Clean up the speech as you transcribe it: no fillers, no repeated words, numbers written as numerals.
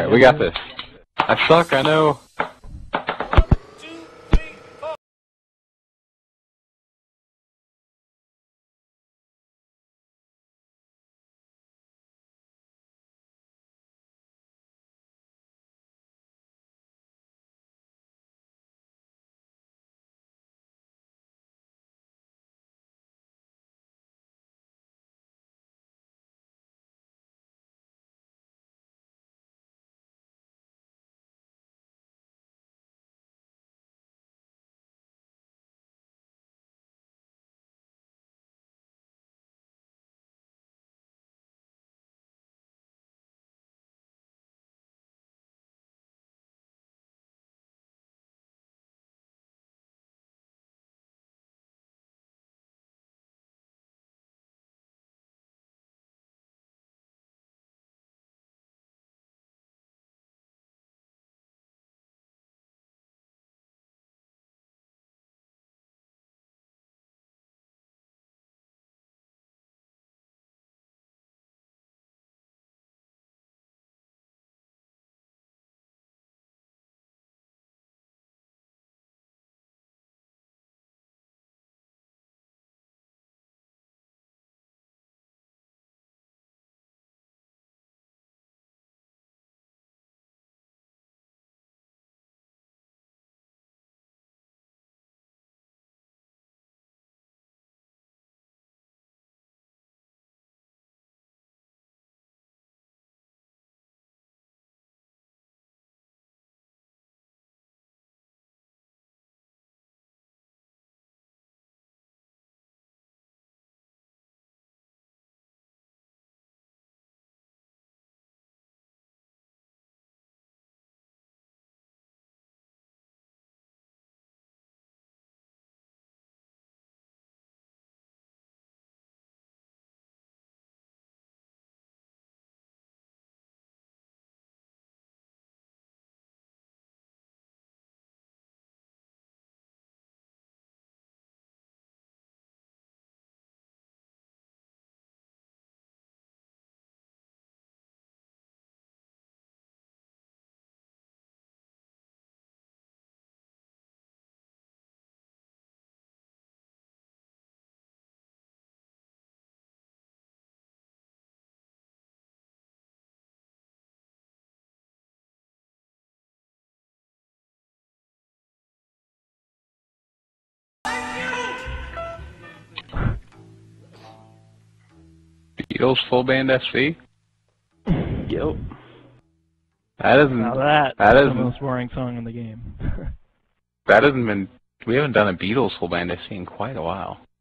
Alright, we got this. I suck, I know. Beatles full band SV? Yep. That isn't. Now that's the most boring song in the game. That hasn't been. We haven't done a Beatles full band SV in quite a while.